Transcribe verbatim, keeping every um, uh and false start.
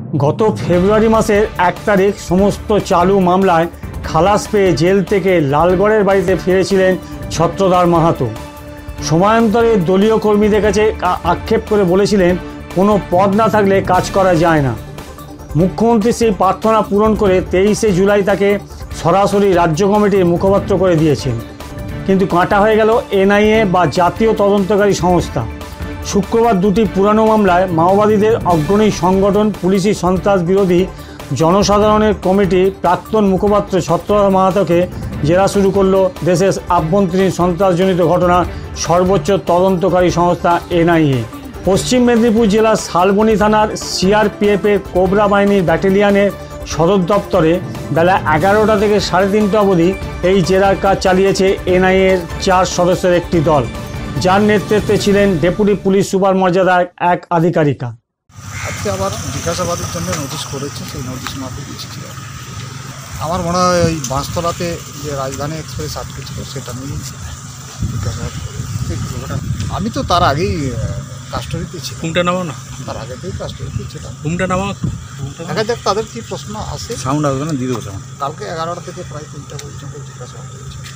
গত ফেব্রুয়ারি মাসের এক তারিখ সমস্ত চালু মামলায় খালাস পেয়ে জেল থেকে লালগড়ের বাড়িতে ফিরেছিলেন ছত্রধর মাহাতো। সময়ান্তরে দলীয় কর্মীদের কাছে আক্ষেপ করে বলেছিলেন, কোনো পদ না থাকলে কাজ করা যায় না। মুখ্যমন্ত্রী সেই প্রার্থনা পূরণ করে তেইশে জুলাই তাকে সরাসরি রাজ্য কমিটির মুখপাত্র করে দিয়েছেন। কিন্তু কাঁটা হয়ে গেল এনআইএ বা জাতীয় তদন্তকারী সংস্থা। শুক্রবার দুটি পুরানো মামলায় মাওবাদীদের অগ্রণী সংগঠন পুলিশি সন্ত্রাস বিরোধী জনসাধারণের কমিটি প্রাক্তন মুখপাত্র ছত্রধর মাহাতোকে জেরা শুরু করল দেশের আভ্যন্তরীণ সন্ত্রাসজনিত ঘটনা সর্বোচ্চ তদন্তকারী সংস্থা এনআইএ। পশ্চিম মেদিনীপুর জেলার শালবনী থানার সিআরপিএফের কোবরা বাহিনীর ব্যাটালিয়নের সদর দপ্তরে বেলা এগারোটা থেকে সাড়ে তিনটা অবধি এই জেরার কাজ চালিয়েছে এনআইএর চার সদস্যের একটি দল, যার নেতৃত্বে ছিলেন ডেপুটি পুলিশ সুপার মর্যাদার এক আধিকারিকা। আজকে আবার জিজ্ঞাসাবাদের জন্য নোটিশ করেছে, সেই নোটিশ মাফিক ছিল। আমার মনে হয় ওই বাঁশতলাতে যে রাজধানী এক্সপ্রেস আটকে ছিল সেটা নিয়ে জিজ্ঞাসাবাদ করে। আমি তো তার আগেই কাস্টডিতে ছিল। ঘুমটা নামাও না, তার আগে থেকেই কাস্টডিতে ছিলাম। ঘুমটা নামাও। দেখা যাক তাদের কী প্রশ্ন আসে। সাউন্ড আসবে না, দিয়ে দেবো সাউন্ড। কালকে এগারোটা থেকে প্রায় তিনটা পর্যন্ত জিজ্ঞাসাবাদ করেছে।